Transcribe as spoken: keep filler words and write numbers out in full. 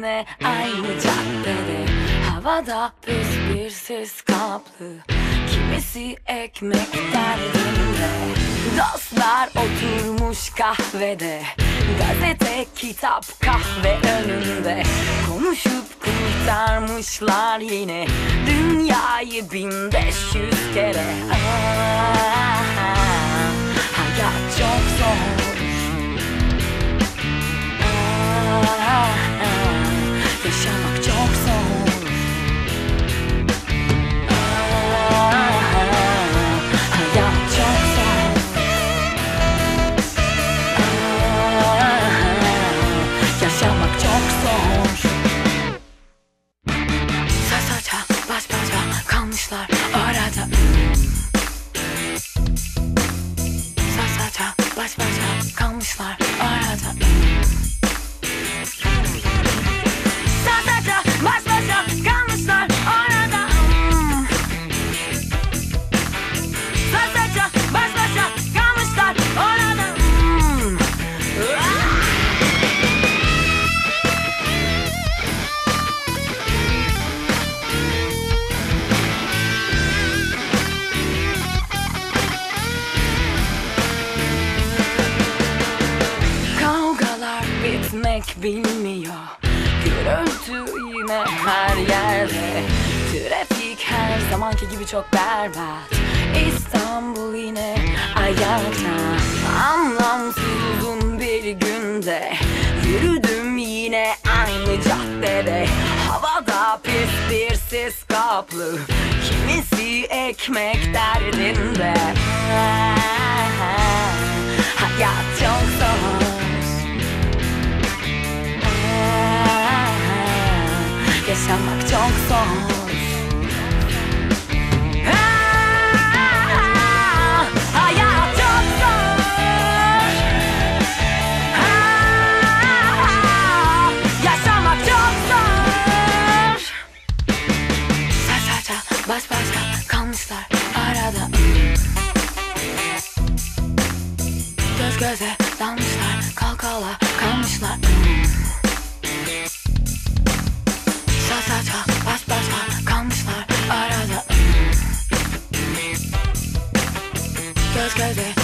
yine aynı caddede. Havada pis bir sis kaplı, kimisi ekmek derdinde. Dostlar oturmuş kahvede, gazete, kitap, kahve önünde. Konuşup kurtarmışlar yine dünyayı bin beş yüz kere. Aa, hayat çok zor. Aa, yaşamak çok zor. Aa, hayat çok zor. Aa, yaşamak çok zor. Sasaca baş başa kalmışlar arada. Sasaca baş başa kalmışlar arada. Sasaca baş başa kalmışlar arada. Sasaca baş başa kalmışlar arada. Kavgalar bitmek bilmiyor, gürültü yine her yerde. Trafik her zamanki gibi çok berbat. İstanbul yine ayakta. Anlamsız uzun bir günde yürüdüm yine aynı caddede. Havada pis bir sis kaplı, kimisi ekmek derdinde. Hayat çok zor. Yaşamak çok zor. Aa, hayat çok zor. Aa, yaşamak çok zor. Sasaca baş başa kalmışlar arada. Göz göze dalmışlar, kal kala kalmışlar. Sasaca baş başa kalmışlar arada. Göz göze